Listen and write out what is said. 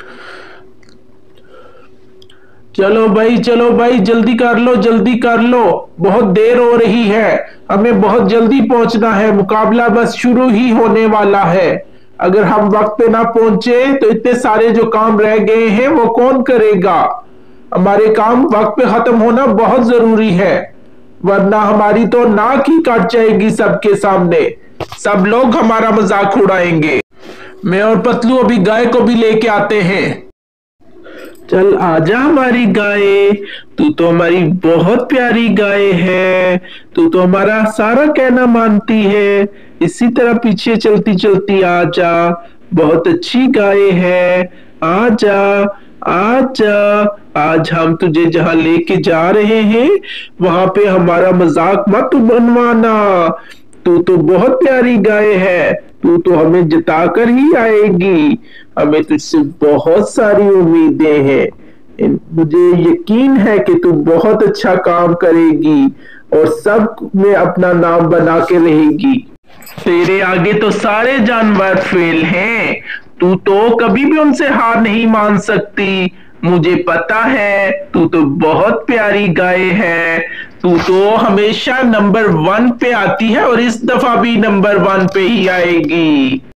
चलो भाई जल्दी कर लो, जल्दी कर लो। बहुत देर हो रही है, हमें बहुत जल्दी पहुंचना है। मुकाबला बस शुरू ही होने वाला है। अगर हम वक्त पे ना पहुंचे तो इतने सारे जो काम रह गए हैं वो कौन करेगा। हमारे काम वक्त पे खत्म होना बहुत जरूरी है, वरना हमारी तो नाक ही कट जाएगी सबके सामने। सब लोग हमारा मजाक उड़ाएंगे। मैं और पतलू अभी गाय को भी लेके आते हैं। चल आजा हमारी गाय, तू तो हमारी बहुत प्यारी गाय है। तू तो हमारा सारा कहना मानती है। इसी तरह पीछे चलती चलती आजा, बहुत अच्छी गाय है। आजा आजा, आज हम तुझे जहां लेके जा रहे हैं वहां पे हमारा मजाक मत बनवाना। तू तो बहुत प्यारी गाय है, तू तो हमें जिता कर ही आएगी। हमें तुझसे बहुत सारी उम्मीदें हैं। मुझे यकीन है कि तू बहुत अच्छा काम करेगी और सब में अपना नाम बना के रहेगी। तेरे आगे तो सारे जानवर फेल हैं, तू तो कभी भी उनसे हार नहीं मान सकती। मुझे पता है, तू तो बहुत प्यारी गाय है। तू तो हमेशा नंबर 1 पे आती है और इस दफा भी नंबर 1 पे ही आएगी।